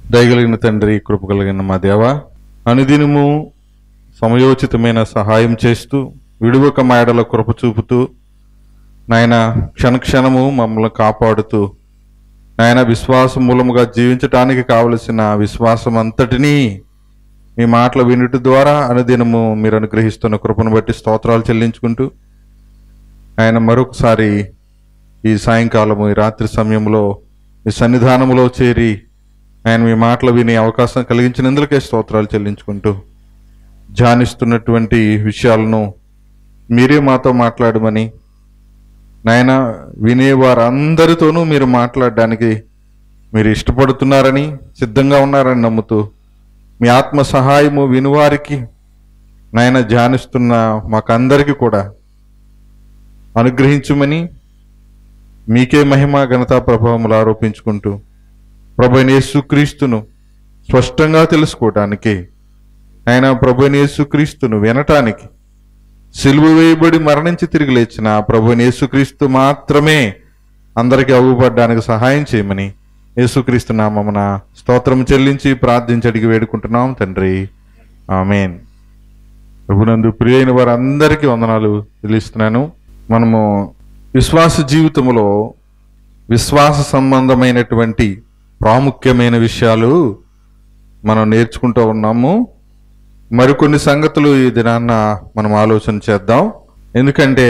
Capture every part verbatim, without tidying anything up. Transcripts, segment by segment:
దయగలిగిన తండ్రి, కృప కలిగిన మా దేవ, అనుదినము సమయోచితమైన సహాయం చేస్తూ విడువక మాయడల కృప చూపుతూ నాయన క్షణక్షణము మమ్మల్ని కాపాడుతూ నాయన విశ్వాసం మూలముగా జీవించటానికి కావలసిన విశ్వాసం అంతటినీ మీ మాటలు వినుట ద్వారా అనుదినము మీరు అనుగ్రహిస్తున్న కృపను బట్టి స్తోత్రాలు చెల్లించుకుంటూ ఆయన మరొకసారి ఈ సాయంకాలము ఈ రాత్రి సమయంలో మీ సన్నిధానములో చేరి ఆయన మీ మాటలు వినే అవకాశం కలిగించినందుకే స్తోత్రాలు చెల్లించుకుంటూ ధ్యానిస్తున్నటువంటి విషయాలను మీరే మాతో మాట్లాడమని నాయన వినే వారందరితోనూ మీరు మాట్లాడడానికి మీరు ఇష్టపడుతున్నారని సిద్ధంగా ఉన్నారని నమ్ముతూ మీ ఆత్మ సహాయము వినువారికి నాయన ధ్యానిస్తున్న మాకందరికీ కూడా అనుగ్రహించుమని మీకే మహిమ ఘనతా ప్రభావములు ఆరోపించుకుంటూ ప్రభువైన యేసుక్రీస్తును స్పష్టంగా తెలుసుకోవటానికి ఆయన ప్రభువైన యేసుక్రీస్తును వినటానికి సిలువ వేయబడి మరణించి తిరిగి లేచిన ప్రభువైన యేసుక్రీస్తు మాత్రమే అందరికీ అవ్వబడ్డానికి సహాయం చేయమని యేసుక్రీస్తు నామమున స్తోత్రం చెల్లించి ప్రార్థించి అడిగి వేడుకుంటున్నాం తండ్రి, ఆమేన్. ప్రభునందు ప్రియైన వారందరికీ వందనాలు చెల్లిస్తున్నాను. మనము విశ్వాస జీవితంలో విశ్వాస సంబంధమైనటువంటి ప్రాముఖ్యమైన విషయాలు మనం నేర్చుకుంటూ ఉన్నాము. మరికొన్ని సంగతులు ఈ దినాన్న మనం ఆలోచన చేద్దాం. ఎందుకంటే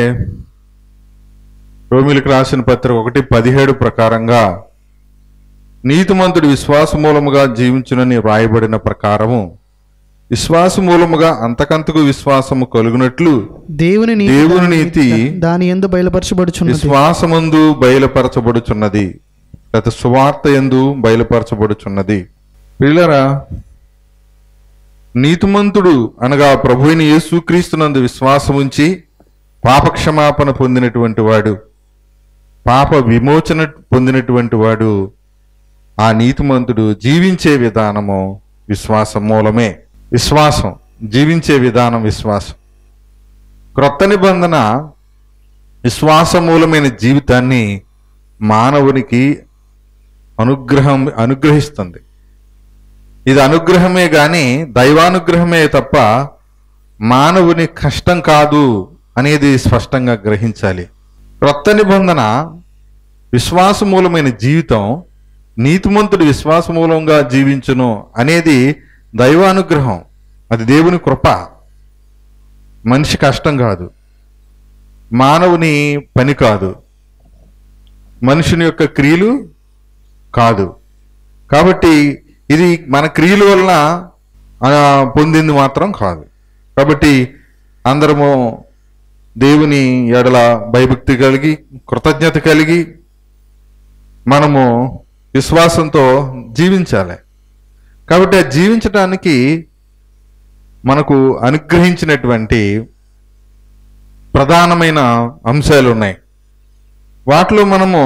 రోమీయులకు రాసిన పత్రిక ఒకటి పదిహేడు ప్రకారంగా నీతిమంతుడు విశ్వాస మూలముగా జీవించునని వ్రాయబడిన ప్రకారము విశ్వాస మూలముగా అంతకంతకు విశ్వాసము కలుగునట్లు దేవుని దేవుని నీతి దాని యందు బయలుపరచబడుచున్నది. విశ్వాసమందు బయలుపరచబడుచున్నది, గత సువార్త యందు బయలుపరచబడుచున్నది. ప్రియులారా, నీతిమంతుడు అనగా ప్రభువైన యేసుక్రీస్తునందు విశ్వాసం ఉంచి పాపక్షమాపణ పొందినటువంటి వాడు, పాప విమోచన పొందినటువంటి వాడు, ఆ నీతిమంతుడు జీవించే విధానము విశ్వాసం మూలమే. విశ్వాసం జీవించే విధానం విశ్వాసం. క్రొత్త నిబంధన విశ్వాస మూలమైన జీవితాన్ని మానవునికి అనుగ్రహం అనుగ్రహిస్తుంది. ఇది అనుగ్రహమే గాని దైవానుగ్రహమే తప్ప మానవుని కష్టం కాదు అనేది స్పష్టంగా గ్రహించాలి. క్రొత్త నిబంధన విశ్వాస మూలమైన జీవితం నీతిమంతుడు విశ్వాస మూలంగా జీవించును అనేది దైవానుగ్రహం, అది దేవుని కృప. మనిషి కష్టం కాదు, మానవుని పని కాదు, మనుషుని యొక్క క్రియలు కాదు. కాబట్టి ఇది మన క్రియల వలన పొందింది మాత్రం కాదు. కాబట్టి అందరము దేవుని ఎడల భయభక్తి కలిగి కృతజ్ఞత కలిగి మనము విశ్వాసంతో జీవించాలి. కాబట్టి ఆ జీవించటానికి మనకు అనుగ్రహించినటువంటి ప్రధానమైన అంశాలు ఉన్నాయి. వాటిలో మనము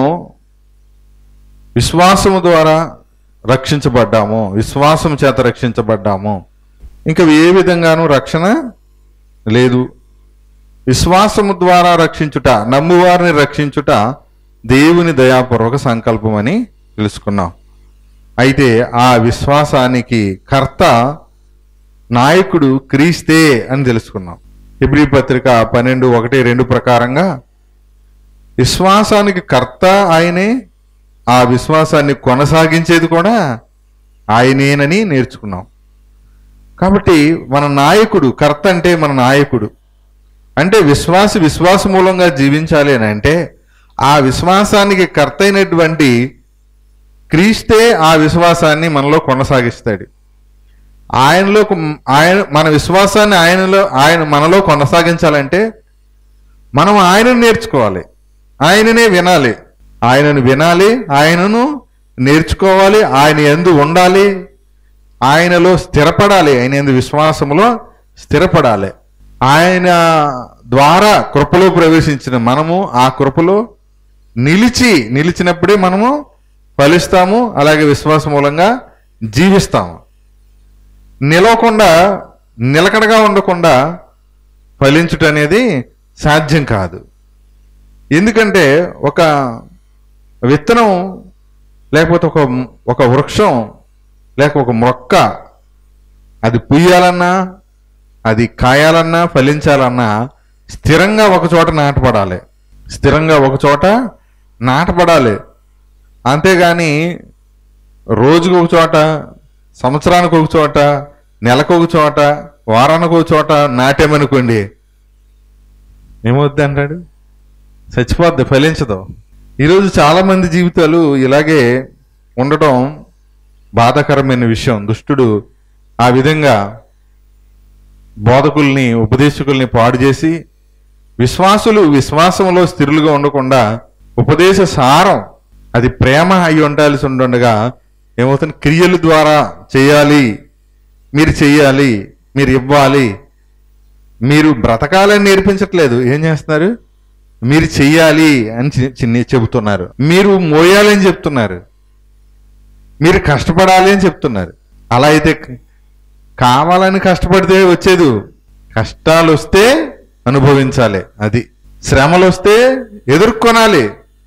విశ్వాసము ద్వారా రక్షించబడ్డాము, విశ్వాసం చేత రక్షించబడ్డాము. ఇంకా ఏ విధంగానూ రక్షణ లేదు. విశ్వాసము ద్వారా రక్షించుట, నమ్మువారిని రక్షించుట దేవుని దయాపూర్వక సంకల్పం అని తెలుసుకున్నాం. అయితే ఆ విశ్వాసానికి కర్త నాయకుడు క్రీస్తే అని తెలుసుకున్నాం. హెబ్రీ పత్రిక పన్నెండు ఒకటి రెండు ప్రకారంగా విశ్వాసానికి కర్త ఆయనే, ఆ విశ్వాసాన్ని కొనసాగించేది కూడా ఆయనేనని నేర్చుకున్నాం. కాబట్టి మన నాయకుడు, కర్త అంటే మన నాయకుడు. అంటే విశ్వాసి విశ్వాస మూలంగా జీవించాలి అని అంటే ఆ విశ్వాసానికి కర్త అయినటువంటి క్రీస్తే ఆ విశ్వాసాన్ని మనలో కొనసాగిస్తాడు. ఆయనలో ఆయన మన విశ్వాసాన్ని ఆయనలో ఆయన మనలో కొనసాగించాలంటే మనం ఆయనను నేర్చుకోవాలి, ఆయననే వినాలి, ఆయనను వినాలి, ఆయనను నేర్చుకోవాలి, ఆయన యందు ఉండాలి, ఆయనలో స్థిరపడాలి, ఆయన యందు విశ్వాసములో స్థిరపడాలి. ఆయన ద్వారా కృపలో ప్రవేశించిన మనము ఆ కృపలో నిలిచి నిలిచినప్పుడే మనము ఫలిస్తాము, అలాగే విశ్వాస మూలంగా జీవిస్తాము. నిలవకుండా నిలకడగా ఉండకుండా ఫలించుట అనేది సాధ్యం కాదు. ఎందుకంటే ఒక విత్తనం లేకపోతే ఒక ఒక వృక్షం లేక ఒక మొక్క అది పుయ్యాలన్నా అది కాయాలన్నా ఫలించాలన్నా స్థిరంగా ఒక చోట నాటపడాలి స్థిరంగా ఒక చోట నాటపడాలి అంతేగాని రోజుకు ఒక చోట, సంవత్సరానికి ఒక చోట, నెలకు ఒక చోట, వారానికి ఒక చోట నాటామనుకోండి ఏమవుద్ది అంటాడు? చచ్చిపోద్ది, ఫలించదు. ఈరోజు చాలామంది జీవితాలు ఇలాగే ఉండటం బాధాకరమైన విషయం. దుష్టుడు ఆ విధంగా బోధకుల్ని, ఉపదేశకుల్ని పాడు చేసి విశ్వాసులు విశ్వాసంలో స్థిరులుగా ఉండకుండా ఉపదేశ సారం అది ప్రేమ అయి ఉండాల్సి ఉండగా ఏమవుతుంది? క్రియల ద్వారా చేయాలి, మీరు చెయ్యాలి, మీరు ఇవ్వాలి, మీరు బ్రతకాలని నేర్పించట్లేదు. ఏం చేస్తున్నారు? మీరు చెయ్యాలి అని చిన్న చెబుతున్నారు, మీరు మోయాలని చెప్తున్నారు, మీరు కష్టపడాలి అని చెప్తున్నారు. అలా అయితే కావాలని కష్టపడితే వచ్చేది, కష్టాలు వస్తే అనుభవించాలి, అది శ్రమలు వస్తే ఎదుర్కొనాలి.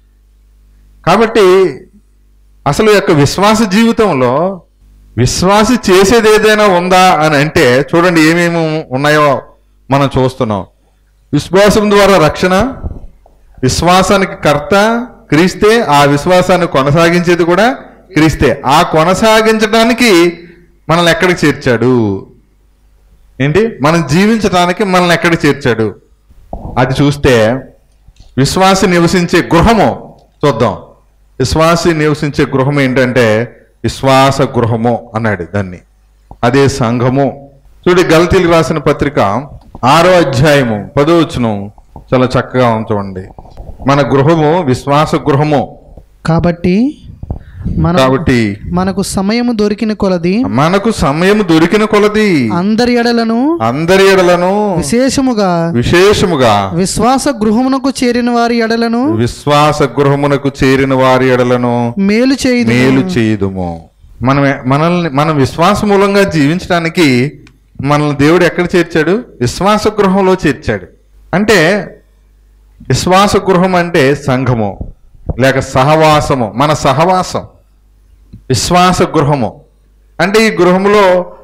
కాబట్టి అసలు యొక్క విశ్వాస జీవితంలో విశ్వాసి చేసేది ఏదైనా ఉందా అని అంటే చూడండి ఏమేమి ఉన్నాయో మనం చూస్తున్నాం. విశ్వాసం ద్వారా రక్షణ, విశ్వాసానికి కర్త క్రీస్తే, ఆ విశ్వాసాన్ని కొనసాగించేది కూడా క్రీస్తే. ఆ కొనసాగించడానికి మనల్ని ఎక్కడికి చేర్చాడు? ఏంటి? మనం జీవించడానికి మనల్ని ఎక్కడికి చేర్చాడు? అది చూస్తే విశ్వాసి నివసించే గృహము చూద్దాం. విశ్వాసి నివసించే గృహం ఏంటంటే విశ్వాస గృహము అన్నాడు దాన్ని. అదే సంఘము. చూడండి గలతీలకు రాసిన పత్రిక ఆరో అధ్యాయము పదో వచనం చాలా చక్కగా చూడండి. మన గృహము విశ్వాస గృహము కాబట్టి మన కాబట్టి మనకు సమయము దొరికిన కొలది మనకు సమయం దొరికిన కొలది అందరి ఎడలను అందరి ఎడలను విశేషముగా విశేషముగా విశ్వాస గృహమునకు చేరిన వారి ఎడలను విశ్వాస గృహమునకు చేరిన వారి ఎడలను మేలు చేయుదు మేలు చేయుదుము. మనం మనల్ని మనం విశ్వాస మూలంగా జీవించడానికి మనల్ని దేవుడు ఎక్కడ చేర్చాడు? విశ్వాస గృహంలో చేర్చాడు. అంటే విశ్వాస గృహం అంటే సంఘము లేక సహవాసము, మన సహవాసం. విశ్వాస గృహము అంటే ఈ గృహంలో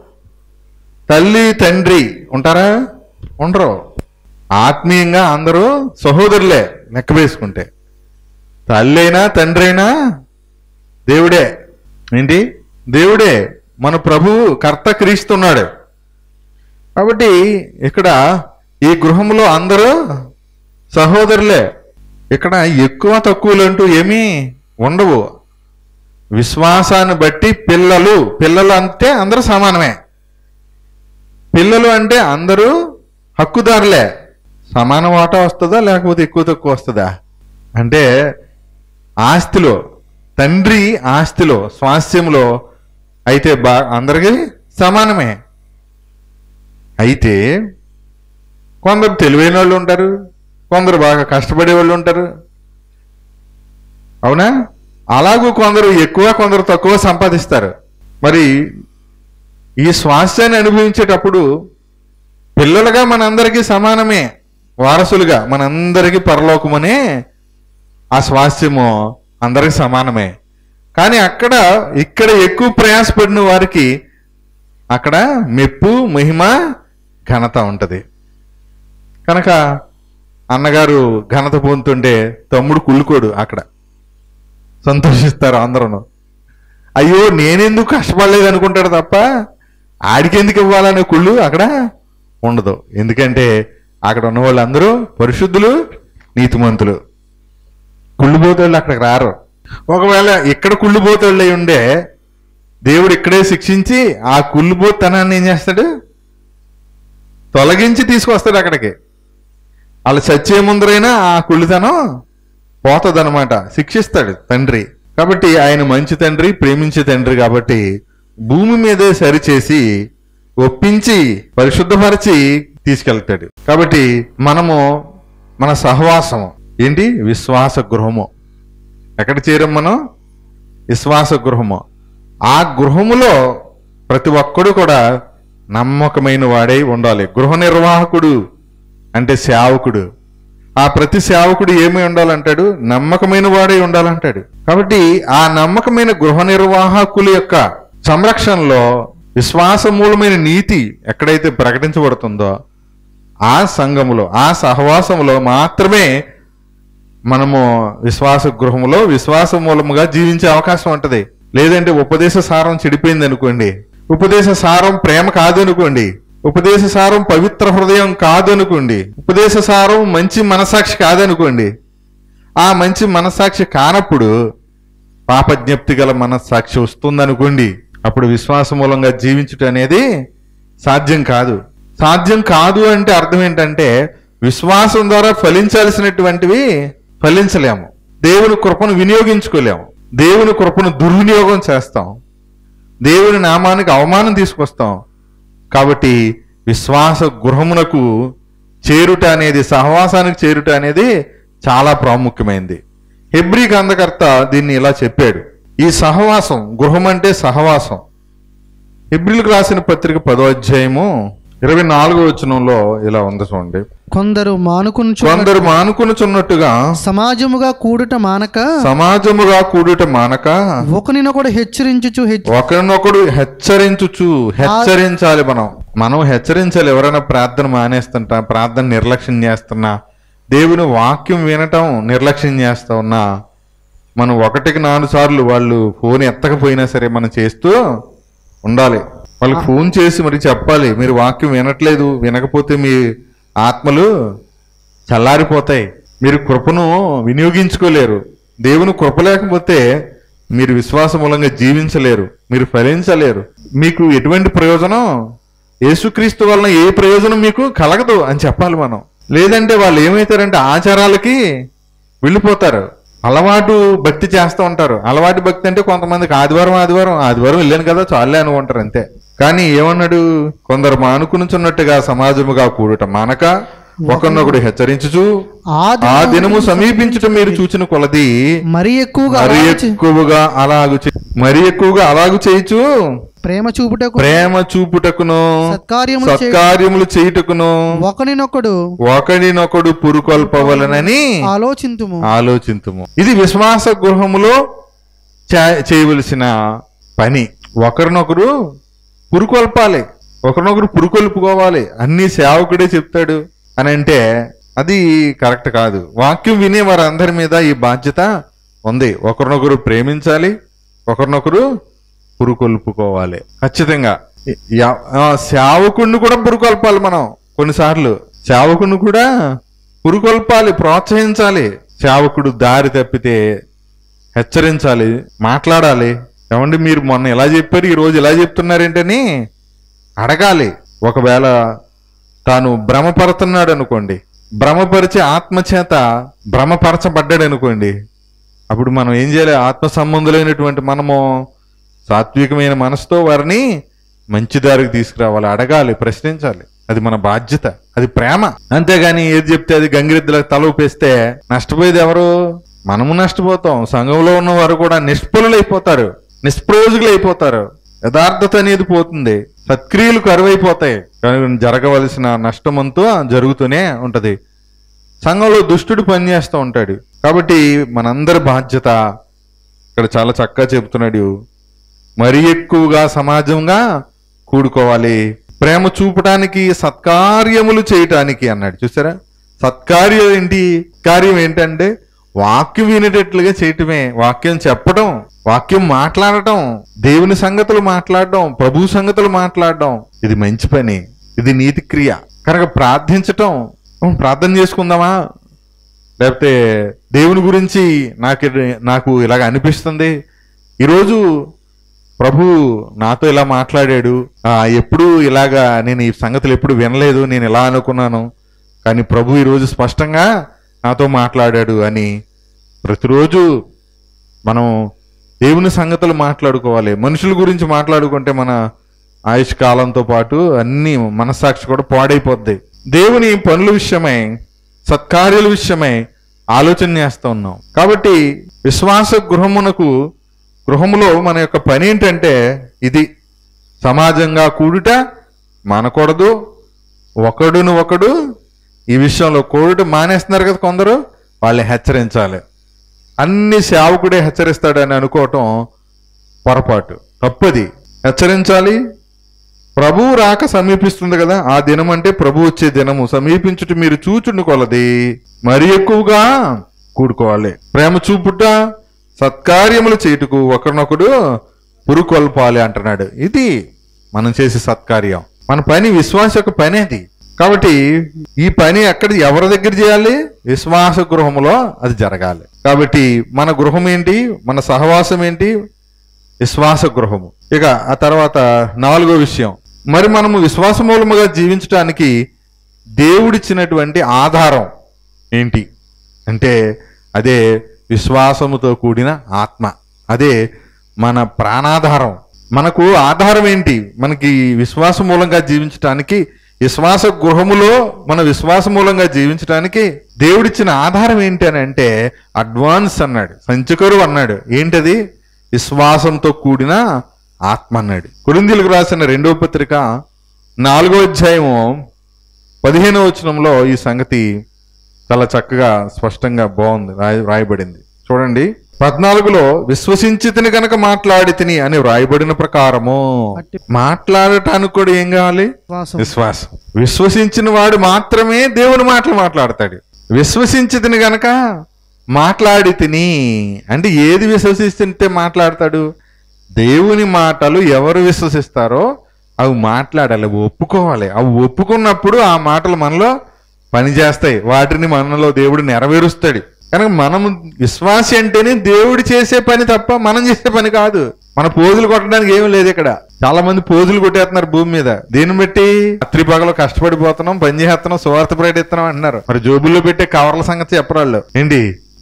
తల్లి తండ్రి ఉంటారా? ఉండరు. ఆత్మీయంగా అందరూ సహోదరులే లెక్క వేసుకుంటే. తల్లి అయినా తండ్రి అయినా దేవుడే. ఏంటి? దేవుడే. మన ప్రభువు కర్త క్రీస్తున్నాడు. కాబట్టి ఇక్కడ ఈ గృహంలో అందరూ సహోదరులే. ఇక్కడ ఎక్కువ తక్కువలు అంటూ ఏమీ ఉండవు. విశ్వాసాన్ని బట్టి పిల్లలు పిల్లలు అంటే అందరూ సమానమే. పిల్లలు అంటే అందరూ హక్కుదారులే. సమాన వాటా వస్తుందా లేకపోతే ఎక్కువ తక్కువ వస్తుందా? అంటే ఆస్తిలో, తండ్రి ఆస్తిలో, స్వాస్థ్యంలో అయితే బా అందరికీ సమానమే. అయితే కొందరు తెలివైన వాళ్ళు ఉంటారు, కొందరు బాగా కష్టపడే వాళ్ళు ఉంటారు. అవునా? అలాగూ కొందరు ఎక్కువ, కొందరు తక్కువ సంపాదిస్తారు. మరి ఈ స్వాస్థ్యాన్ని అనుభవించేటప్పుడు పిల్లలుగా మనందరికీ సమానమే, వారసులుగా మనందరికీ పరలోకమనే ఆ స్వాస్థ్యము అందరికీ సమానమే. కానీ అక్కడ ఇక్కడ ఎక్కువ ప్రయాసపడిన వారికి అక్కడ మెప్పు, మహిమ, ఘనత ఉంటుంది. కనుక అన్నగారు ఘనత పొందుతుంటే తమ్ముడు కుళ్ళుకోడు, అక్కడ సంతోషిస్తారు అందరూ. అయ్యో నేనెందుకు కష్టపడలేదు అనుకుంటాడు తప్ప ఆడికెందుకు ఇవ్వాలనే కుళ్ళు అక్కడ ఉండదు. ఎందుకంటే అక్కడ ఉన్న వాళ్ళందరూ పరిశుద్ధులు, నీతిమంతులు. కుళ్ళుబోతోళ్ళు అక్కడికి రారు. ఒకవేళ ఇక్కడ కుళ్ళుబోతోళ్ళు అయి ఉండే దేవుడు ఇక్కడే శిక్షించి ఆ కుళ్ళుబోతనాన్ని ఏం చేస్తాడు? తొలగించి తీసుకొస్తాడు అక్కడికి. వాళ్ళు చచ్చే ముందరైనా ఆ కుళ్ళుతనం పోతుంది అనమాట. శిక్షిస్తాడు తండ్రి. కాబట్టి ఆయన మంచి తండ్రి, ప్రేమించే తండ్రి. కాబట్టి భూమి మీదే సరిచేసి ఒప్పించి పరిశుద్ధపరిచి తీసుకెళ్తాడు. కాబట్టి మనము మన సహవాసము ఏంటి? విశ్వాస గృహము. ఎక్కడ చేరాం మనం? విశ్వాస గృహము. ఆ గృహములో ప్రతి ఒక్కడు కూడా నమ్మకమైన వాడై ఉండాలి. గృహ నిర్వాహకుడు అంటే సేవకుడు. ఆ ప్రతి సేవకుడు ఏమై ఉండాలంటాడు? నమ్మకమైన వాడై ఉండాలంటాడు. కాబట్టి ఆ నమ్మకమైన గృహ నిర్వాహకుల యొక్క సంరక్షణలో విశ్వాస మూలమైన నీతి ఎక్కడైతే ప్రకటించబడుతుందో ఆ సంఘములో ఆ సహవాసములో మాత్రమే మనము విశ్వాస గృహములో విశ్వాస మూలముగా జీవించే అవకాశం ఉంటది. లేదంటే ఉపదేశ సారం చెడిపోయింది అనుకోండి, ఉపదేశ సారం ప్రేమ కాదు అనుకోండి, ఉపదేశ సారం పవిత్ర హృదయం కాదు అనుకోండి, ఉపదేశ సారం మంచి మనసాక్షి కాదనుకోండి, ఆ మంచి మనసాక్షి కానప్పుడు పాపజ్ఞప్తి గల మనస్సాక్షి వస్తుందనుకోండి, అప్పుడు విశ్వాస మూలంగా జీవించుట అనేది సాధ్యం కాదు. సాధ్యం కాదు అంటే అర్థం ఏంటంటే విశ్వాసం ద్వారా ఫలించాల్సినటువంటివి ఫలించలేము, దేవుని కృపను వినియోగించుకోలేము, దేవుని కృపను దుర్వినియోగం చేస్తాం, దేవుని నామానికి అవమానం తీసుకొస్తాం. కాబట్టి విశ్వాస గృహమునకు చేరుట అనేది, సహవాసానికి చేరుట అనేది చాలా ప్రాముఖ్యమైనది. హెబ్రీ గ్రంథకర్త దీన్ని ఇలా చెప్పాడు. ఈ సహవాసం, గృహం అంటే సహవాసం. హెబ్రీలకు రాసిన పత్రిక పదో అధ్యాయము ఇరవై నాలుగో వచనంలో ఇలా ఉంది చూడండి. కొందరు మానుకుని కొందరు మానుకునుచున్నట్టుగా సమాజముగా కూడుట మానక సమాజముగా కూడుట మానక ఒకరినొకడు హెచ్చరించుచు హెచ్చ- ఒకరినొకడు హెచ్చరించుచు హెచ్చరించాలి. మనం మనం హెచ్చరించాలి. ఎవరైనా ప్రార్థన మానేస్తుంటా, ప్రార్థన నిర్లక్ష్యం చేస్తున్నా, దేవుని వాక్యం వినటం నిర్లక్ష్యం చేస్తా ఉన్నా, మనం ఒకటికి నాలుగు సార్లు వాళ్ళు ఫోన్ ఎత్తకపోయినా సరే మనం చేస్తూ ఉండాలి. వాళ్ళకి ఫోన్ చేసి మరి చెప్పాలి, మీరు వాక్యం వినట్లేదు, వినకపోతే మీ ఆత్మలు చల్లారిపోతాయి, మీరు కృపను వినియోగించుకోలేరు, దేవుని కృప లేకపోతే మీరు విశ్వాస మూలంగా జీవించలేరు, మీరు ఫలించలేరు, మీకు ఎటువంటి ప్రయోజనం, యేసుక్రీస్తు వలన ఏ ప్రయోజనం మీకు కలగదు అని చెప్పాలి మనం. లేదంటే వాళ్ళు ఏమవుతారంటే ఆచారాలకి వెళ్ళిపోతారు, అలవాటు భక్తి చేస్తూ ఉంటారు. అలవాటు భక్తి అంటే కొంతమందికి ఆదివారం ఆదివారం ఆదివారం వెళ్ళాను కదా చాలే అనుకుంటారు అంతే. కానీ ఏమన్నాడు, కొందరు మానుకునుచున్నట్టుగా సమాజముగా కూడుట మానక ఒకరినొకడు హెచ్చరించుచు ఆ దినము సమీపించటం మీరు చూచిన కొలది మరి ఎక్కువగా మరి ఎక్కువగా అలాగు చే- మరి ఎక్కువగా అలాగు చేయుచు ప్రేమ చూపుటకు ప్రేమ చూపుటకును సత్కార్యములు చేయ- సత్కార్యములు చేయుటకును ఒకరినొకడు ఒకడినొకడు పురుకొల్పవలనని ఆలోచింతుము. ఆలోచింతుము. ఇది విశ్వాస గృహములో చే- చేయవలసిన పని. ఒకరినొకరు పురుకొల్పాలి, ఒకరినొకరు పురుకొల్పుకోవాలి. అన్ని సేవకుడే చెప్తాడు అని అంటే అది కరెక్ట్ కాదు. వాక్యం వినే వారందరి మీద ఈ బాధ్యత ఉంది. ఒకరినొకరు ప్రేమించాలి, ఒకరినొకరు పురుకొల్పుకోవాలి. ఖచ్చితంగా యా- ఆ, సేవకుడిని కూడా పురుకొల్పాలి. మనం కొన్నిసార్లు సేవకుడిని కూడా పురుకొల్పాలి, ప్రోత్సహించాలి. సేవకుడు దారి తప్పితే హెచ్చరించాలి, మాట్లాడాలి. ఏమండి మీరు మొన్న ఎలా చెప్పారు, ఈ రోజు ఎలా చెప్తున్నారేంటని అడగాలి. ఒకవేళ తాను భ్రమపడుతున్నాడు అనుకోండి, భ్రమపరిచే ఆత్మచేత భ్రమపరచబడ్డాడు అనుకోండి, అప్పుడు మనం ఏం చేయాలి, ఆత్మ సంబంధులైనటువంటి మనము సాత్వికమైన మనసుతో వారిని మంచి దారికి తీసుకురావాలి, అడగాలి, ప్రశ్నించాలి. అది మన బాధ్యత, అది ప్రేమ. అంతేగాని ఏది చెప్తే అది గంగిరెద్దులకు తల ఊపేస్తే నష్టపోయేది ఎవరు? మనము నష్టపోతాం. సంఘంలో ఉన్న వారు కూడా నిష్ఫలులైపోతారు, నిష్ప్రయోజకులు అయిపోతారు. యథార్థత అనేది పోతుంది, సత్క్రియలు కరువైపోతాయి. కానీ జరగవలసిన నష్టమంతా జరుగుతూనే ఉంటది. సంఘంలో దుష్టుడు పనిచేస్తూ ఉంటాడు. కాబట్టి మనందరి బాధ్యత ఇక్కడ చాలా చక్కగా చెబుతున్నాడు. మరి ఎక్కువగా సమాజంగా కూడుకోవాలి, ప్రేమ చూపటానికి, సత్కార్యములు చేయటానికి అన్నాడు. చూసారా, సత్కార్యం ఏంటి? కార్యం ఏంటంటే వాక్యం వినేటట్లుగా చేయటమే, వాక్యం చెప్పడం, వాక్యం మాట్లాడటం, దేవుని సంగతులు మాట్లాడడం, ప్రభు సంగతులు మాట్లాడడం, ఇది మంచి పని, ఇది నీతి క్రియ. కనుక ప్రార్థించటం, ప్రార్థన చేసుకుందామా, లేకపోతే దేవుని గురించి నాకు నాకు ఇలాగ అనిపిస్తుంది, ఈరోజు ప్రభు నాతో ఇలా మాట్లాడాడు, ఆ ఎప్పుడు ఇలాగా నేను ఈ సంగతులు ఎప్పుడు వినలేదు, నేను ఇలా అనుకున్నాను, కానీ ప్రభు ఈరోజు స్పష్టంగా నాతో మాట్లాడాడు అని ప్రతిరోజు మనం దేవుని సంగతులు మాట్లాడుకోవాలి. మనుషుల గురించి మాట్లాడుకుంటే మన ఆయుష్ కాలంతో పాటు అన్ని మనస్సాక్షి కూడా పాడైపోద్ది. దేవుని పనుల విషయమై, సత్కార్యాల విషయమై ఆలోచన చేస్తూ ఉన్నాం. కాబట్టి విశ్వాస గృహమునకు గృహములో మన యొక్క పని ఏంటంటే ఇది, సమాజంగా కూడుట మానకూడదు. ఒకడును ఒకడు ఈ విషయంలో కూడుట మానేస్తున్నారు కదా కొందరు, వాళ్ళని హెచ్చరించాలి. అన్ని సేవకుడే హెచ్చరిస్తాడని అనుకోవటం పొరపాటు, తప్పది. హెచ్చరించాలి. ప్రభువు రాక సమీపిస్తుంది కదా, ఆ దినం అంటే ప్రభు వచ్చే దినము సమీపించుట మీరు చూచుండు కొలది మరి ఎక్కువగా కూడుకోవాలి. ప్రేమ చూపుట, సత్కార్యములు చేయుటకు ఒకరినొకడు పురుకొల్పాలి అంటున్నాడు. ఇది మనం చేసే సత్కార్యం, మన పని, విశ్వాస యొక్క పని అది. కాబట్టి ఈ పని ఎక్కడ, ఎవరి దగ్గర చేయాలి? విశ్వాస గృహములో అది జరగాలి. కాబట్టి మన గృహం ఏంటి? మన సహవాసం ఏంటి? విశ్వాస గృహము. ఇక ఆ తర్వాత నాలుగో విషయం, మరి మనము విశ్వాస మూలముగా జీవించడానికి దేవుడిచ్చినటువంటి ఆధారం ఏంటి అంటే అదే విశ్వాసముతో కూడిన ఆత్మ. అదే మన ప్రాణాధారం. మనకు ఆధారం ఏంటి? మనకి విశ్వాస మూలంగా జీవించడానికి, విశ్వాస గృహములో మన విశ్వాస మూలంగా జీవించడానికి దేవుడిచ్చిన ఆధారం ఏంటి అని అంటే అడ్వాన్స్ అన్నాడు, సంచకరు అన్నాడు. ఏంటది? విశ్వాసంతో కూడిన ఆత్మ అన్నాడు. కొరింథీయులకు రాసిన రెండవ పత్రిక నాలుగో అధ్యాయము పదిహేనవ వచనంలో ఈ సంగతి చాలా చక్కగా స్పష్టంగా బాగుంది, రాయ రాయబడింది. చూడండి, పద్నాలుగులో విశ్వసించితిని గనక మాట్లాడి తిని అని వ్రాయబడిన ప్రకారము. మాట్లాడటానికి కూడా ఏం కావాలి? విశ్వాసం. విశ్వసించిన వాడు మాత్రమే దేవుని మాటలు మాట్లాడతాడు. విశ్వసించితిని గనక మాట్లాడి తిని అంటే ఏది విశ్వసిస్తుంటే మాట్లాడతాడు? దేవుని మాటలు ఎవరు విశ్వసిస్తారో అవి మాట్లాడాలి, అవి ఒప్పుకోవాలి. అవి ఒప్పుకున్నప్పుడు ఆ మాటలు మనలో పనిచేస్తాయి, వాటిని మనలో దేవుడు నెరవేరుస్తాడు. కనుక మనము విశ్వాసి అంటేనే దేవుడు చేసే పని తప్ప మనం చేసే పని కాదు. మన పోజులు కొట్టడానికి ఏమీ లేదు ఇక్కడ. చాలా మంది పోజులు కొట్టేస్తున్నారు భూమి మీద. దీన్ని బట్టి రాత్రి పగలు కష్టపడిపోతున్నాం, పని చేస్తున్నాం, సువార్త ప్రకటిస్తున్నాం అంటున్నారు. మరి జోబుల్లో పెట్టే కవర్ల సంగతి చెప్పరాళ్ళు ఏంటి?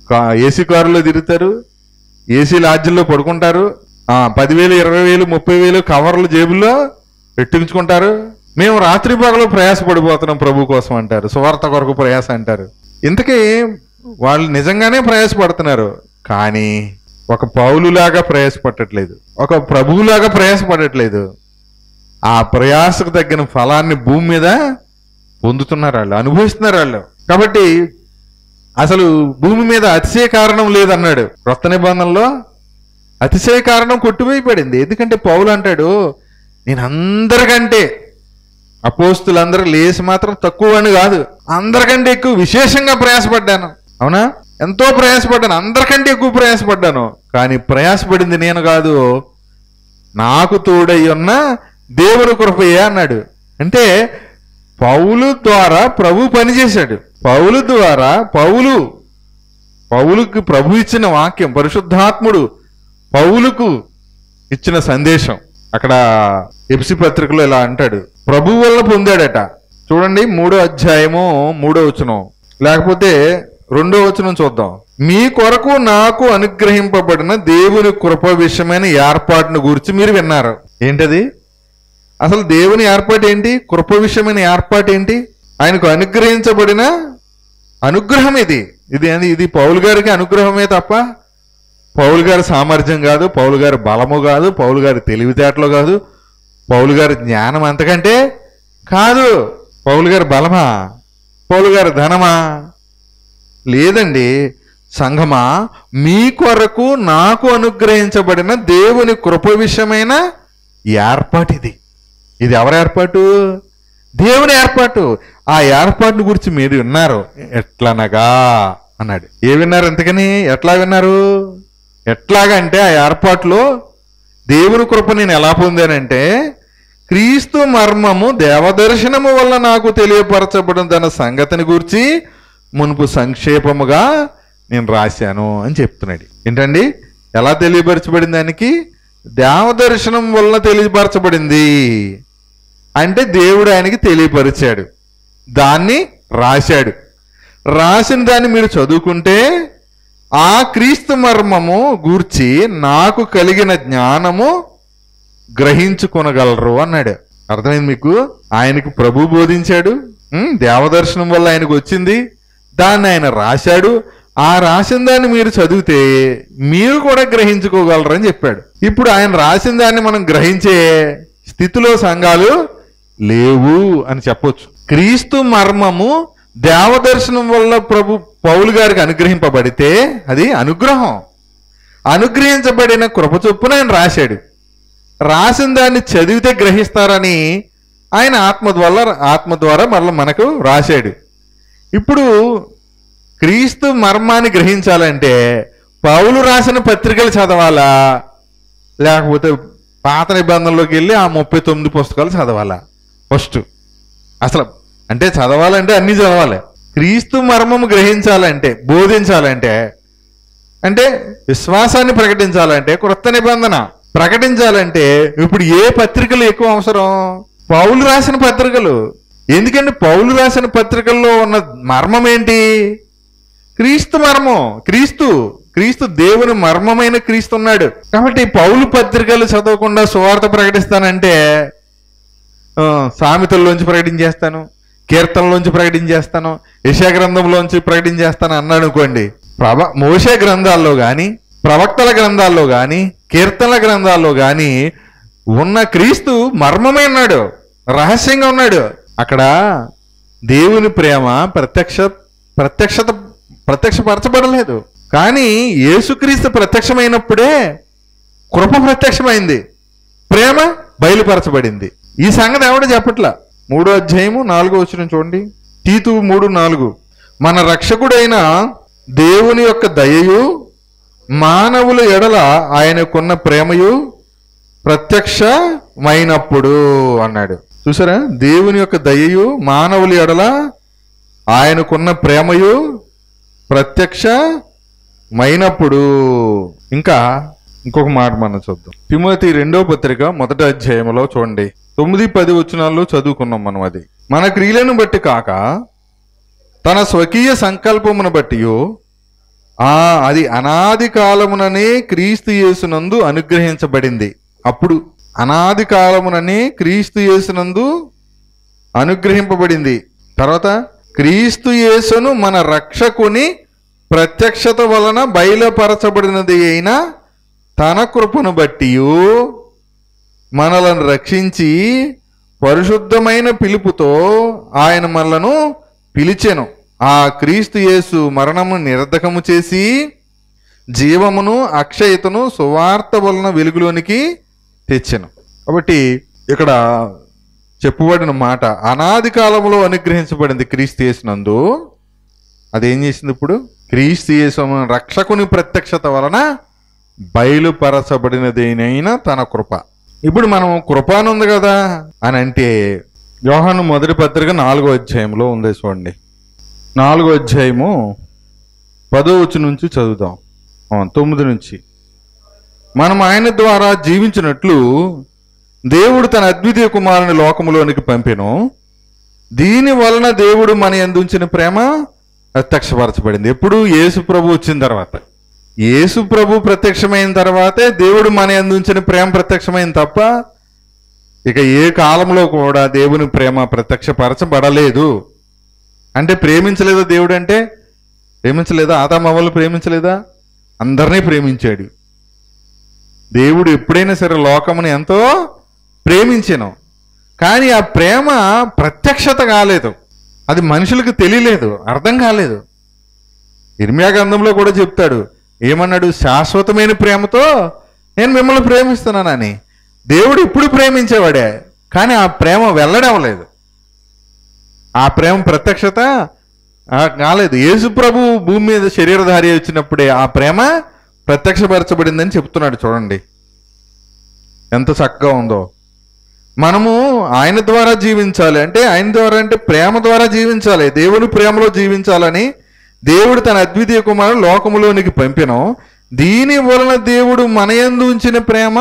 ఏసీ కారులో తిరుగుతారు, ఏసీ లాడ్జిల్లో పడుకుంటారు, ఆ పదివేలు ఇరవై వేలు ముప్పై వేలు కవర్లు జేబుల్లో పెట్టించుకుంటారు. మేము రాత్రి పగలు ప్రయాసపడిపోతున్నాం ప్రభు కోసం అంటారు, సువార్త కొరకు ప్రయాస అంటారు. ఇంతకీ వాళ్ళు నిజంగానే ప్రయాసపడుతున్నారు, కానీ ఒక పౌలులాగా ప్రయాసపడట్లేదు, ఒక ప్రభువులాగా ప్రయాసపడట్లేదు. ఆ ప్రయాసకు తగ్గిన ఫలాన్ని భూమి మీద పొందుతున్నారు వాళ్ళు, అనుభవిస్తున్నారు వాళ్ళు. కాబట్టి అసలు భూమి మీద అతిశయ కారణం లేదన్నాడు. క్రొత్త నిబంధనలో అతిశయ కారణం కొట్టివేయబడింది. ఎందుకంటే పౌలు అంటాడు, నేను అందరికంటే, అపోస్తులందరూ లేసి మాత్రం తక్కువ అని కాదు, అందరికంటే ఎక్కువ విశేషంగా ప్రయాసపడ్డాను. అవునా? ఎంతో ప్రయాసపడ్డాను, అందరికంటే ఎక్కువ ప్రయాసపడ్డాను. కానీ ప్రయాసపడింది నేను కాదు, నాకు తోడై ఉన్న దేవుని కృపయే అన్నాడు. అంటే పౌలు ద్వారా ప్రభు పనిచేశాడు. పౌలు ద్వారా పౌలు పౌలుకు ప్రభు ఇచ్చిన వాక్యం, పరిశుద్ధాత్ముడు పౌలుకు ఇచ్చిన సందేశం. అక్కడ ఎఫెసీ పత్రికలో ఇలా అంటాడు, ప్రభు వల్ల పొందాడట. చూడండి, మూడో అధ్యాయము మూడో వచనం, లేకపోతే రెండో వచనం చూద్దాం. మీ కొరకు నాకు అనుగ్రహింపబడిన దేవుని కృప విషయమైన ఏర్పాటును గురించి మీరు విన్నారు. ఏంటది? అసలు దేవుని ఏర్పాటు ఏంటి? కృప విషయమైన ఏర్పాటు ఏంటి? ఆయనకు అనుగ్రహించబడిన అనుగ్రహం ఇది. ఇది ఇది పౌలు గారికి అనుగ్రహమే తప్ప పౌలు గారి సామర్థ్యం కాదు, పౌలు గారి బలము కాదు, పౌలు గారి తెలివితేటలు కాదు, పౌలు గారి జ్ఞానం అంతకంటే కాదు. పౌలు గారి బలమా? పౌలు గారి ధనమా? లేదండి. సంఘమా, మీ కొరకు నాకు అనుగ్రహించబడిన దేవుని కృప విషయమైన ఏర్పాటు ఇది. ఇది ఎవరి ఏర్పాటు? దేవుని ఏర్పాటు. ఆ ఏర్పాటును గురించి మీరు విన్నారు. ఎట్లనగా అన్నాడు. ఏ విన్నారు? ఎంతకని ఎట్లా విన్నారు? ఎట్లాగంటే ఆ ఏర్పాటులో దేవుని కృప నేను ఎలా పొందానంటే, క్రీస్తు మర్మము దేవదర్శనము వల్ల నాకు తెలియపరచబడిన సంగతిని గురించి మునుపు సంక్షేపముగా నేను రాశాను అని చెప్తున్నాడు. ఏంటండి? ఎలా తెలియపరచబడింది? దానికి దేవదర్శనం వల్ల తెలియపరచబడింది అంటే దేవుడు ఆయనకి తెలియపరిచాడు, దాన్ని రాశాడు. రాసిన దాన్ని మీరు చదువుకుంటే ఆ క్రీస్తు మర్మము గూర్చి నాకు కలిగిన జ్ఞానము గ్రహించుకొనగలరు అన్నాడు. అర్థమైంది మీకు? ఆయనకు ప్రభు బోధించాడు, దేవదర్శనం వల్ల ఆయనకు వచ్చింది, దాన్ని ఆయన రాశాడు. ఆ రాసిన దాన్ని మీరు చదివితే మీరు కూడా గ్రహించుకోగలరు అని చెప్పాడు. ఇప్పుడు ఆయన రాసిన దాన్ని మనం గ్రహించే స్థితిలో సంఘాలు లేవు అని చెప్పొచ్చు. క్రీస్తు మర్మము దేవదర్శనం వల్ల ప్రభు పౌలు గారికి అనుగ్రహింపబడితే అది అనుగ్రహం. అనుగ్రహించబడిన కృప చొప్పున ఆయన రాశాడు. రాసిన దాన్ని చదివితే గ్రహిస్తారని ఆయన ఆత్మ ద్వారా ఆత్మ ద్వారా మరలా మనకు రాశాడు. ఇప్పుడు క్రీస్తు మర్మాన్ని గ్రహించాలంటే పౌలు రాసిన పత్రికలు చదవాలా, లేకపోతే పాత నిబంధనలోకి వెళ్ళి ఆ ముప్పై తొమ్మిది పుస్తకాలు చదవాలా? ఫస్ట్ అసలు అంటే చదవాలంటే అన్నీ చదవాలి. క్రీస్తు మర్మము గ్రహించాలంటే, బోధించాలంటే, అంటే విశ్వాసాన్ని ప్రకటించాలంటే, క్రొత్త నిబంధన ప్రకటించాలంటే ఇప్పుడు ఏ పత్రికలు ఎక్కువ అవసరం? పౌలు రాసిన పత్రికలు. ఎందుకంటే పౌలు రాసిన పత్రికల్లో ఉన్న మర్మం ఏంటి? క్రీస్తు మర్మం. క్రీస్తు క్రీస్తు దేవుని మర్మమైన క్రీస్తు ఉన్నాడు. కాబట్టి పౌలు పత్రికలు చదవకుండా సువార్త ప్రకటిస్తానంటే సామెతల్లోంచి ప్రకటించేస్తాను, కీర్తనలోంచి ప్రకటించేస్తాను, యెషయా గ్రంథంలోంచి ప్రకటించేస్తాను అన్నాడు అనుకోండి. ప్రభ మోషే గ్రంథాల్లో కానీ, ప్రవక్తల గ్రంథాల్లో కానీ, కీర్తనల గ్రంథాల్లో కానీ ఉన్న క్రీస్తు మర్మమే ఉన్నాడు, రహస్యంగా ఉన్నాడు. అక్కడ దేవుని ప్రేమ ప్రత్యక్ష ప్రత్యక్షత ప్రత్యక్షపరచబడలేదు. కానీ యేసుక్రీస్తు ప్రత్యక్షమైనప్పుడే కృప ప్రత్యక్షమైంది, ప్రేమ బయలుపరచబడింది. ఈ సంగతి ఎవడో చెప్పట్లా. మూడో అధ్యాయము నాలుగో వచనం చూడండి. తీతు మూడు నాలుగు. మన రక్షకుడైన దేవుని యొక్క దయయు మానవుల ఎడల ఆయనకున్న ప్రేమయు ప్రత్యక్షమైనప్పుడు అన్నాడు. చూసారా? దేవుని యొక్క దయయు మానవుల ఎడల ఆయనకున్న ప్రేమయు ప్రత్యక్షమైనప్పుడు. ఇంకా ఇంకొక మాట మనం చూద్దాం. తిమోతి రెండో పత్రిక మొదటి అధ్యాయంలో చూడండి, తొమ్మిది పది వచనాల్లో చదువుకున్నాం మనం. అది మన క్రియలను బట్టి కాక తన స్వకీయ సంకల్పమును బట్టి ఆ అది అనాది కాలముననే క్రీస్తు యేసునందు అనుగ్రహించబడింది. అప్పుడు అనాది కాలముననే క్రీస్తు యేసునందు అనుగ్రహింపబడింది. తర్వాత క్రీస్తు యేసును మన రక్షకుని ప్రత్యక్షత వలన బయలుపరచబడినది అయిన తన కృపను బట్టి మనలను రక్షించి పరిశుద్ధమైన పిలుపుతో ఆయన మనలను పిలిచెను. ఆ క్రీస్తు యేసు మరణము నిరర్ధకము చేసి జీవమును అక్షయతను సువార్త వలన వెలుగులోనికి తెచ్చెను. కాబట్టి ఇక్కడ చెప్పబడిన మాట అనాది కాలంలో అనుగ్రహించబడింది క్రీస్తు యేసునందు. అదేం చేసింది? ఇప్పుడు క్రీస్తు యేసు రక్షకుని ప్రత్యక్షత వలన బయలుపరచబడినదేనైనా తన కృప. ఇప్పుడు మనం కృప అని ఉంది కదా అని అంటే యోహాను మొదటి పత్రిక నాలుగో అధ్యాయంలో ఉంది చూడండి. నాలుగో అధ్యాయము పదో వచనం నుంచి చదువుదాం, తొమ్మిది నుంచి. మనం ఆయన ద్వారా జీవించినట్లు దేవుడు తన అద్వితీయ కుమారుని లోకములోనికి పంపెను. దీని వలన దేవుడు మన యందు ఉంచిన ప్రేమ ప్రత్యక్షపరచబడింది. ఎప్పుడు? యేసు ప్రభు వచ్చిన తర్వాత. యేసు ప్రభు ప్రత్యక్షమైన తర్వాతే దేవుడు మన యందు ఉంచిన ప్రేమ ప్రత్యక్షమైంది తప్ప ఇక ఏ కాలంలో కూడా దేవుని ప్రేమ ప్రత్యక్షపరచబడలేదు. అంటే ప్రేమించలేదా దేవుడు? అంటే ప్రేమించలేదా? ఆదామవ్వలు ప్రేమించలేదా? అందరినీ ప్రేమించాడు దేవుడు. ఎప్పుడైనా సరే లోకముని ఎంతో ప్రేమించాను, కానీ ఆ ప్రేమ ప్రత్యక్షత కాలేదు. అది మనుషులకు తెలియలేదు, అర్థం కాలేదు. ఇర్మియా గ్రంథంలో కూడా చెప్తాడు, ఏమన్నాడు? శాశ్వతమైన ప్రేమతో నేను మిమ్మల్ని ప్రేమిస్తున్నానని. దేవుడు ఇప్పుడు ప్రేమించేవాడే, కానీ ఆ ప్రేమ వెల్లడవలేదు, ఆ ప్రేమ ప్రత్యక్షత కాలేదు. యేసు ప్రభు భూమి మీద శరీరధారి వచ్చినప్పుడే ఆ ప్రేమ ప్రత్యక్షపరచబడిందని చెప్తున్నాడు. చూడండి ఎంత చక్కగా ఉందో. మనము ఆయన ద్వారా జీవించాలి అంటే, ఆయన ద్వారా అంటే ప్రేమ ద్వారా జీవించాలి, దేవుని ప్రేమలో జీవించాలని దేవుడు తన అద్వితీయ కుమారుడు లోకములోనికి పంపెను. దీని వలన దేవుడు మన యందు ఉంచిన ప్రేమ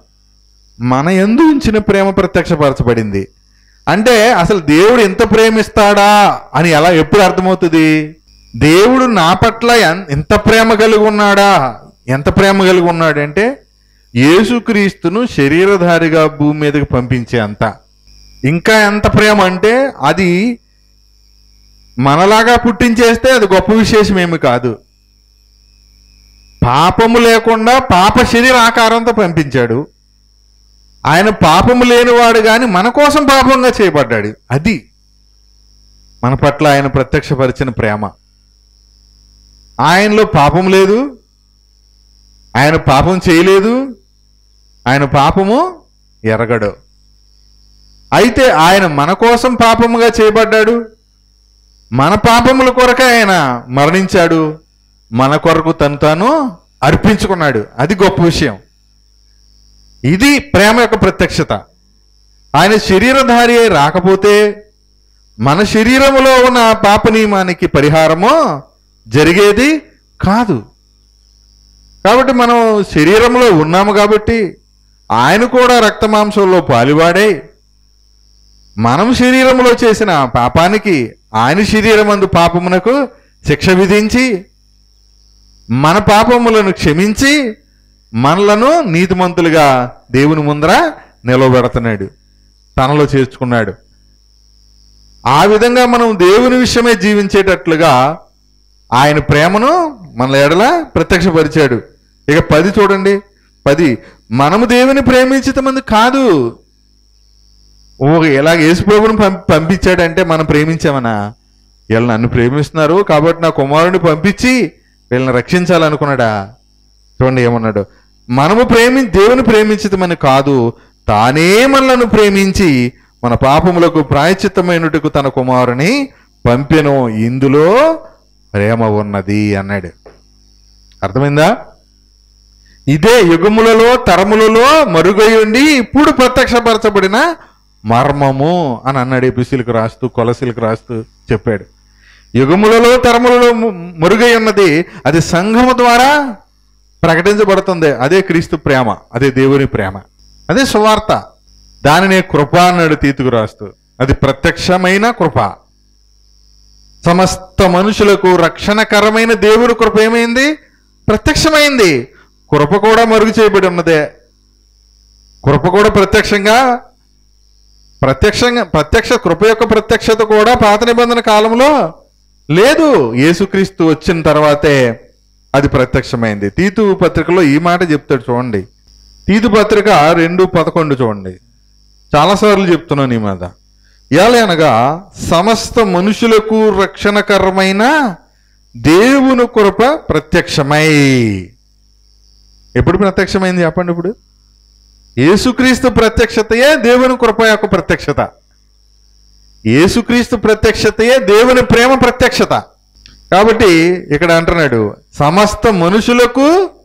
మన యందు ఉంచిన ప్రేమ ప్రత్యక్షపరచబడింది. అంటే అసలు దేవుడు ఎంత ప్రేమిస్తాడా అని ఎలా ఎప్పుడు అర్థమవుతుంది? దేవుడు నా పట్ల ఎంత ప్రేమ కలిగి ఉన్నాడా, ఎంత ప్రేమ కలిగి ఉన్నాడంటే యేసుక్రీస్తును శరీరధారిగా భూమి మీదకి పంపించే అంత. ఇంకా ఎంత ప్రేమ అంటే అది మనలాగా పుట్టించేస్తే అది గొప్ప విశేషం ఏమి కాదు. పాపము లేకుండా పాప శరీర ఆకారంతో పంపించాడు. ఆయన పాపము లేనివాడు కానీ మన కోసం పాపంగా చేయబడ్డాడు. అది మన పట్ల ఆయన ప్రత్యక్షపరిచిన ప్రేమ. ఆయనలో పాపం లేదు, ఆయన పాపం చేయలేదు, ఆయన పాపము ఎరగడు. అయితే ఆయన మన కోసం పాపముగా చేయబడ్డాడు, మన పాపముల కొరకు ఆయన మరణించాడు, మన కొరకు తను తాను అర్పించుకున్నాడు. అది గొప్ప విషయం. ఇది ప్రేమ యొక్క ప్రత్యక్షత. ఆయన శరీరధారి అయి రాకపోతే మన శరీరములో ఉన్న పాప నియమానికి పరిహారము జరిగేది కాదు. కాబట్టి మనం శరీరంలో ఉన్నాము కాబట్టి ఆయన కూడా రక్తమాంసంలో పాలువాడై మనం శరీరంలో చేసిన పాపానికి ఆయన శరీరమందు పాపమునకు శిక్ష విధించి మన పాపములను క్షమించి మనలను నీతిమంతులుగా దేవుని ముందర నిలవబెడుతున్నాడు, తనలో చేర్చుకున్నాడు. ఆ విధంగా మనం దేవుని విషయమే జీవించేటట్లుగా ఆయన ప్రేమను మన ఎడల ప్రత్యక్షపరిచాడు. ఇక పది చూడండి. పది, మనము దేవుని ప్రేమించటమంది కాదు. ఓ ఇలాగ యేసుప్రభుని పంపి పంపించాడంటే మనం ప్రేమించామనా? వీళ్ళు నన్ను ప్రేమిస్తున్నారు కాబట్టి నా కుమారుడిని పంపించి వీళ్ళని రక్షించాలనుకున్నాడా? చూడండి ఏమన్నాడు, మనము ప్రేమి దేవుని ప్రేమించటమని కాదు, తానే మనలను ప్రేమించి మన పాపములకు ప్రాయశ్చిత్తమైనట్టుకు తన కుమారుని పంపెను, ఇందులో ప్రేమ ఉన్నది అన్నాడు. అర్థమైందా? ఇదే యుగములలో తరములలో మరుగై ఉండి ఇప్పుడు ప్రత్యక్షపరచబడిన మర్మము అని అన్నాడు. ఎపిసీలకు రాస్తూ కొలసీలకు రాస్తూ చెప్పాడు. యుగములలో తరములలో మరుగై ఉన్నది, అది సంఘము ద్వారా ప్రకటించబడుతుంది. అదే క్రీస్తు ప్రేమ, అదే దేవుని ప్రేమ, అదే సువార్త. దానినే కృప అన్నాడు తీతుకు రాస్తూ. అది ప్రత్యక్షమైన కృప. సమస్త మనుషులకు రక్షణకరమైన దేవుని కృప ఏమైంది? ప్రత్యక్షమైంది. కృప కూడా మరుగు చేయబడి ఉన్నదే. కృప కూడా ప్రత్యక్షంగా ప్రత్యక్షంగా ప్రత్యక్ష కృప యొక్క ప్రత్యక్షత కూడా పాత నిబంధన కాలంలో లేదు. యేసుక్రీస్తు వచ్చిన తర్వాతే అది ప్రత్యక్షమైంది. తీతు పత్రికలో ఈ మాట చెప్తాడు చూడండి. తీతు పత్రిక రెండు పదకొండు చూడండి. చాలాసార్లు చెప్తున్నాను ఈ మాట. ఎలాగనగా సమస్త మనుషులకు రక్షణకరమైన దేవుని కృప ప్రత్యక్షమై. ఎప్పుడు ప్రత్యక్షమైంది చెప్పండి? ఇప్పుడు యేసుక్రీస్తు ప్రత్యక్షతయే దేవుని కృప యొక్క ప్రత్యక్షత. యేసుక్రీస్తు ప్రత్యక్షతయే దేవుని ప్రేమ ప్రత్యక్షత. కాబట్టి ఇక్కడ అంటున్నాడు సమస్త మనుషులకు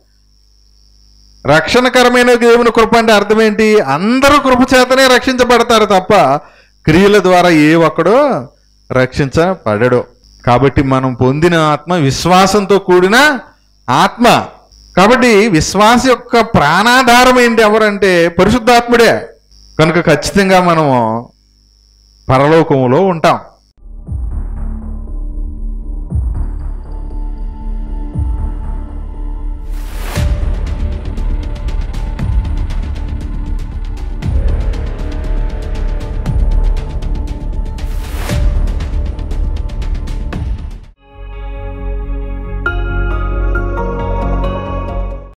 రక్షణకరమైన దేవుని కృప అంటే అర్థం ఏంటి? అందరూ కృప చేతనే రక్షించబడతారు తప్ప క్రియల ద్వారా ఏ ఒక్కడో రక్షించబడడు. కాబట్టి మనం పొందిన ఆత్మ విశ్వాసంతో కూడిన ఆత్మ. కాబట్టి విశ్వాస యొక్క ప్రాణాధారం ఏంటి ఎవరంటే పరిశుద్ధాత్ముడే. కనుక ఖచ్చితంగా మనము పరలోకములో ఉంటాం.